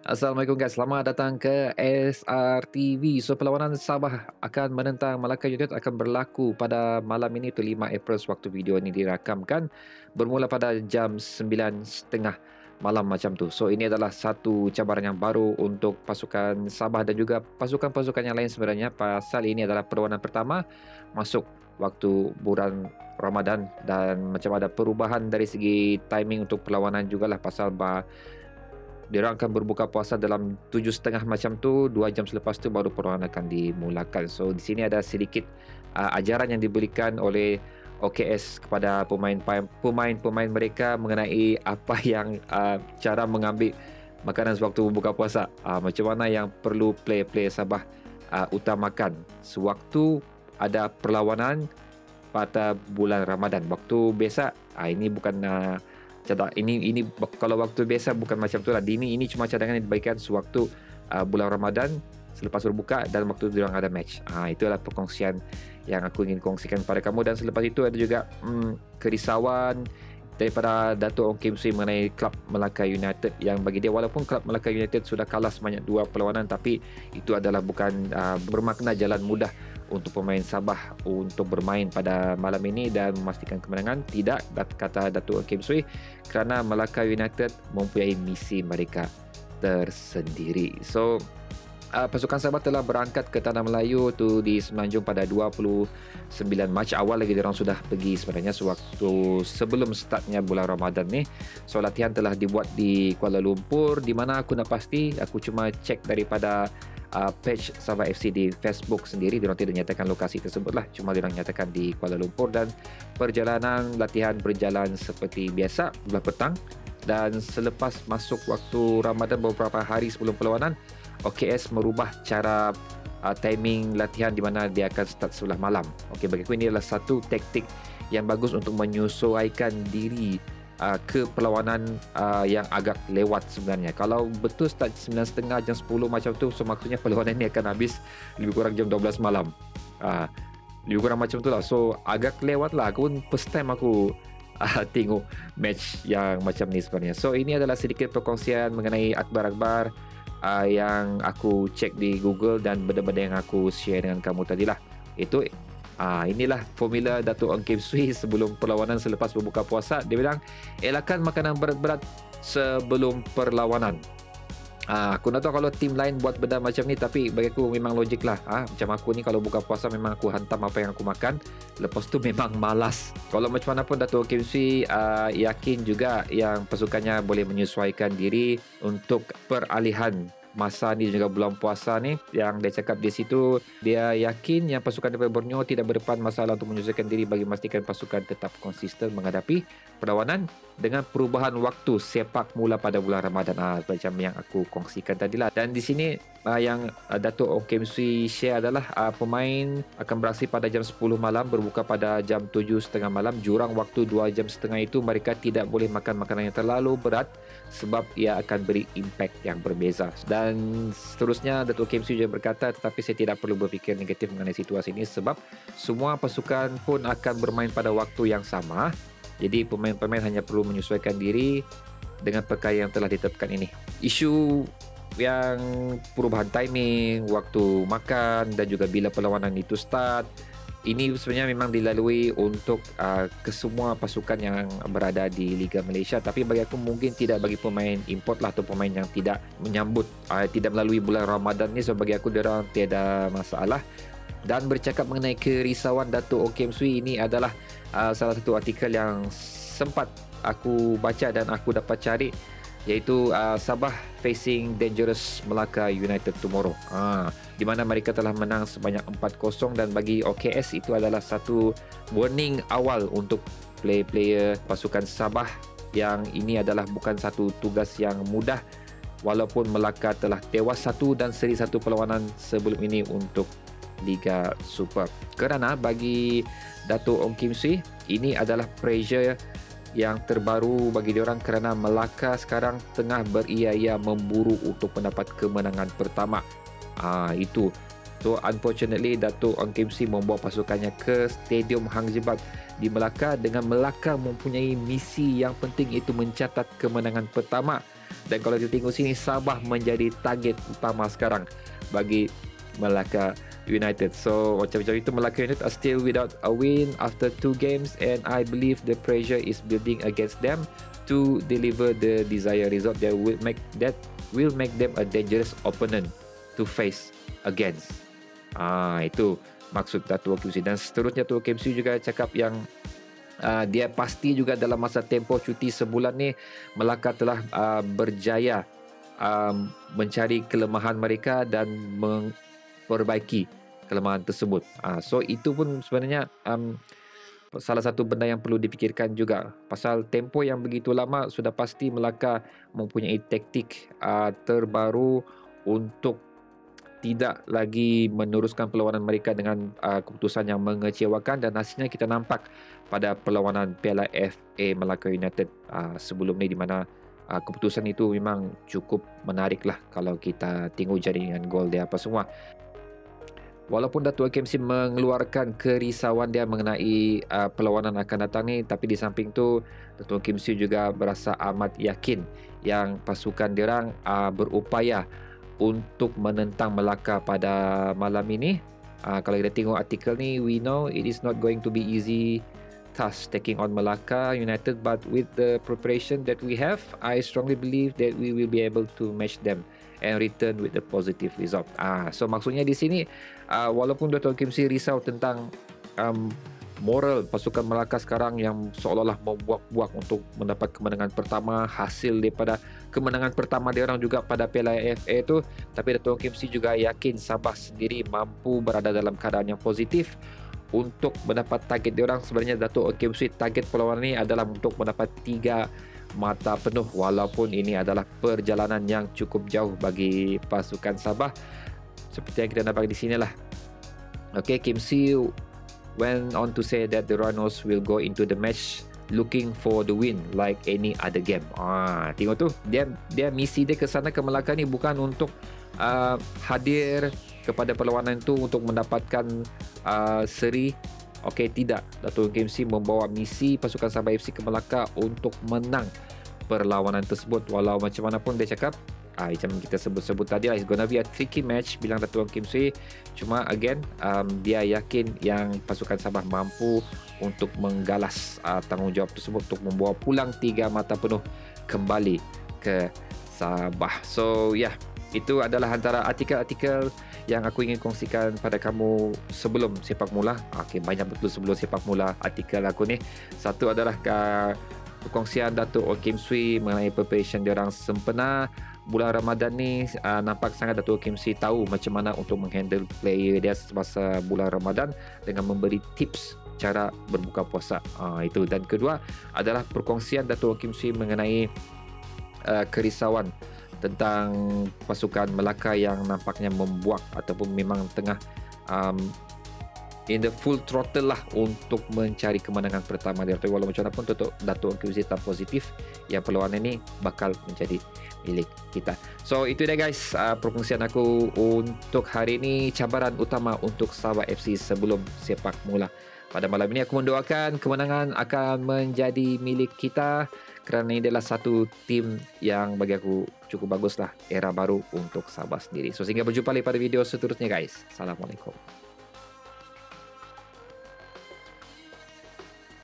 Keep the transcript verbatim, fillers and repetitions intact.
Assalamualaikum guys, selamat datang ke S R T V. So perlawanan Sabah akan menentang Melaka United akan berlaku pada malam ini tu lima April sewaktu video ini dirakamkan, bermula pada jam sembilan tiga puluh malam macam tu. So ini adalah satu cabaran yang baru untuk pasukan Sabah dan juga pasukan-pasukan yang lain sebenarnya, pasal ini adalah perlawanan pertama masuk waktu bulan Ramadan dan macam ada perubahan dari segi timing untuk perlawanan jugalah, pasal bah diorang akan berbuka puasa dalam tujuh setengah macam tu, dua jam selepas tu baru perlawanan akan dimulakan. So di sini ada sedikit uh, ajaran yang diberikan oleh O K S kepada pemain pemain-pemain mereka mengenai apa yang uh, cara mengambil makanan sewaktu berbuka puasa. Uh, macam mana yang perlu player-player Sabah uh, utamakan sewaktu ada perlawanan pada bulan Ramadan. Waktu biasa, uh, ini bukan uh, Catat ini ini kalau waktu biasa bukan macam tu lah. Ini ini cuma cadangan yang diberikan sewaktu uh, bulan Ramadan selepas berbuka dan waktu diorang ada match. Ah, itu adalah perkongsian yang aku ingin kongsikan kepada kamu. Dan selepas itu ada juga hmm, kerisauan daripada Dato' Ong Kim Swee mengenai klub Melaka United, yang bagi dia walaupun klub Melaka United sudah kalah sebanyak dua perlawanan, tapi itu adalah bukan uh, bermakna jalan mudah untuk pemain Sabah untuk bermain pada malam ini dan memastikan kemenangan. Tidak, kata Dato' Ong Kim Swee, kerana Melaka United mempunyai misi mereka tersendiri. So Uh, pasukan Sabah telah berangkat ke Tanah Melayu tu di Semenanjung pada dua puluh sembilan Mac. Awal lagi diorang sudah pergi sebenarnya sewaktu sebelum startnya bulan Ramadan ni. So latihan telah dibuat di Kuala Lumpur. Di mana aku nak pasti, aku cuma cek daripada uh, page Sabah F C di Facebook sendiri. Diorang tidak nyatakan lokasi tersebut lah, cuma diorang nyatakan di Kuala Lumpur. Dan perjalanan latihan berjalan seperti biasa belah petang. Dan selepas masuk waktu Ramadan beberapa hari sebelum perlawanan, O K S merubah cara uh, timing latihan di mana dia akan start sebelah malam. Okey, bagi aku ini adalah satu taktik yang bagus untuk menyesuaikan diri uh, ke perlawanan uh, yang agak lewat sebenarnya. Kalau betul start sembilan tiga puluh jam sepuluh macam tu, so maksudnya perlawanan ini akan habis lebih kurang jam dua belas malam. Uh, lebih kurang macam tu lah. So agak lewat lah. Aku pun first time aku uh, tengok match yang macam ni sebenarnya. So ini adalah sedikit perkongsian mengenai akhbar-akhbar Uh, yang aku cek di Google dan benda-benda yang aku share dengan kamu tadi lah. Itu uh, inilah formula Dato' Ong Kim Swee sebelum perlawanan selepas berbuka puasa. Dia bilang, elakkan makanan berat-berat sebelum perlawanan. Uh, aku nak tahu kalau tim lain buat benda macam ni, tapi bagi aku memang logik lah. Uh, macam aku ni kalau buka puasa memang aku hantam apa yang aku makan, lepas tu memang malas. Kalau macam mana pun Dato' Kim Swee uh, yakin juga yang pasukannya boleh menyesuaikan diri untuk peralihan masa ni juga bulan puasa ni. Yang dia cakap di situ, dia yakin yang pasukan daripada Borneo tidak berdepan masalah untuk menyesuaikan diri bagi memastikan pasukan tetap konsisten menghadapi perlawanan dengan perubahan waktu sepak mula pada bulan Ramadan. Ah, macam yang aku kongsikan tadi lah. Dan di sini ah, yang ah, Dato' Ong Kim Swee share adalah ah, pemain akan beraksi pada jam sepuluh malam, berbuka pada jam tujuh tiga puluh malam. Jurang waktu dua jam setengah itu mereka tidak boleh makan makanan yang terlalu berat sebab ia akan beri impak yang berbeza. Dan seterusnya Dato' Kim Swee juga berkata, tetapi saya tidak perlu berfikir negatif mengenai situasi ini sebab semua pasukan pun akan bermain pada waktu yang sama. Jadi pemain-pemain hanya perlu menyesuaikan diri dengan perkara yang telah ditetapkan ini. Isu yang perubahan timing, waktu makan dan juga bila perlawanan itu start, ini sebenarnya memang dilalui untuk uh, kesemua pasukan yang berada di Liga Malaysia. Tapi bagi aku mungkin tidak bagi pemain import lah, atau pemain yang tidak menyambut, uh, tidak melalui bulan Ramadan ni. So bagi aku diorang tiada masalah. Dan bercakap mengenai kerisauan Dato' Ong Kim Swee, ini adalah uh, salah satu artikel yang sempat aku baca dan aku dapat cari, iaitu uh, Sabah facing dangerous Melaka United tomorrow. Uh, di mana mereka telah menang sebanyak empat kosong, dan bagi O K S itu adalah satu warning awal untuk player-player pasukan Sabah yang ini adalah bukan satu tugas yang mudah, walaupun Melaka telah tewas satu dan seri satu perlawanan sebelum ini untuk Liga Super. Kerana bagi Dato' Ong Kim Swee, ini adalah pressure yang terbaru bagi diorang kerana Melaka sekarang tengah beria-ia memburu untuk mendapat kemenangan pertama. Ah, itu. So unfortunately Dato' Ong Kim Swee membawa pasukannya ke Stadium Hang Jebat di Melaka dengan Melaka mempunyai misi yang penting, iaitu mencatat kemenangan pertama Dan kalau kita tengok sini, Sabah menjadi target utama sekarang bagi Melaka United. So macam-macam itu, Melaka United are still without a win after two games, and I believe the pressure is building against them to deliver the desired result that will make that will make them a dangerous opponent to face against. Ah, itu maksud Dato' Kim Sui. Dan seterusnya Dato' Kim Sui juga cakap yang uh, dia pasti juga dalam masa tempoh cuti sebulan ni Melaka telah uh, berjaya um, mencari kelemahan mereka dan memperbaiki kelemahan tersebut. Uh, so itu pun sebenarnya um, salah satu benda yang perlu dipikirkan juga. Pasal tempoh yang begitu lama, sudah pasti Melaka mempunyai taktik uh, terbaru untuk tidak lagi meneruskan perlawanan mereka dengan uh, keputusan yang mengecewakan, dan hasilnya kita nampak pada perlawanan Piala F A Melaka United uh, sebelum ni, di mana uh, keputusan itu memang cukup menarik lah kalau kita tengok jaringan gol dia apa semua. Walaupun Dato' Kim Sui mengeluarkan kerisauan dia mengenai uh, perlawanan akan datang ni, tapi di samping tu Dato' Kim Sui juga berasa amat yakin yang pasukan diorang uh, berupaya untuk menentang Melaka pada malam ini. Uh, kalau kita tengok artikel ni, we know it is not going to be easy task taking on Melaka United, but with the preparation that we have, I strongly believe that we will be able to match them and return with the positive result. Ah, so maksudnya di sini, uh, walaupun Dato' Kim Sui risau tentang um, moral pasukan Melaka sekarang yang seolah-olah membuak-buak untuk mendapat kemenangan pertama, hasil daripada kemenangan pertama dia orang juga pada Piala F A itu, tapi Dato' Kim Sui juga yakin Sabah sendiri mampu berada dalam keadaan yang positif untuk mendapat target dia orang. Sebenarnya Dato' Kim Sui target perlawanan ini adalah untuk mendapat tiga mata penuh, walaupun ini adalah perjalanan yang cukup jauh bagi pasukan Sabah. Seperti yang kita nampak di sini lah. Okay, Kim Sui went on to say that the Rhinos will go into the match looking for the win like any other game. Ah, tengok tu, dia dia misi dia ke sana ke Melaka ni bukan untuk uh, hadir kepada perlawanan itu untuk mendapatkan uh, seri. Okey, tidak. Dato' Kim Sui membawa misi pasukan Sabah F C ke Melaka untuk menang perlawanan tersebut. Walau macam mana pun dia cakap, ah, macam kita sebut-sebut tadi lah, it's gonna be a tricky match, bilang Dato' Kim Sui. Cuma again, um, dia yakin yang pasukan Sabah mampu untuk menggalas uh, tanggungjawab tersebut untuk membawa pulang tiga mata penuh kembali ke Sabah. So ya, yeah, itu adalah antara artikel-artikel yang aku ingin kongsikan pada kamu sebelum sepak mula. Okey, banyak betul sebelum sepak mula artikel aku ni. Satu adalah uh, perkongsian Dato' Kim Sui mengenai preparation diorang sempena bulan Ramadan ni. Uh, nampak sangat Dato' Kim Sui tahu macam mana untuk menghandle player dia semasa bulan Ramadan dengan memberi tips cara berbuka puasa. Uh, itu. Dan kedua adalah perkongsian Dato' Kim Sui mengenai uh, kerisauan tentang pasukan Melaka yang nampaknya membuak ataupun memang tengah um, in the full throttle lah untuk mencari kemenangan pertama dia. Walau macam mana pun Dato' Kim Sui tetap positif yang perlawanan ini bakal menjadi milik kita. So itu dia guys, uh, perkongsian aku untuk hari ini, cabaran utama untuk Sabah F C sebelum sepak mula. Pada malam ini aku mendoakan kemenangan akan menjadi milik kita, kerana ini adalah satu tim yang bagi aku cukup bagus lah, era baru untuk Sabah sendiri. So sehingga berjumpa lagi pada video seterusnya guys. Assalamualaikum.